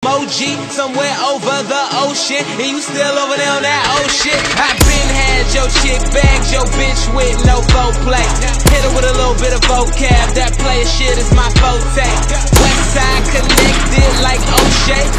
emoji somewhere over the ocean, and you still over there on that old shit. I been had your chick bagged your bitch with no foreplay. Hit her with a little bit of vocab, that player shit is my forte. Westside connected like O'Shea.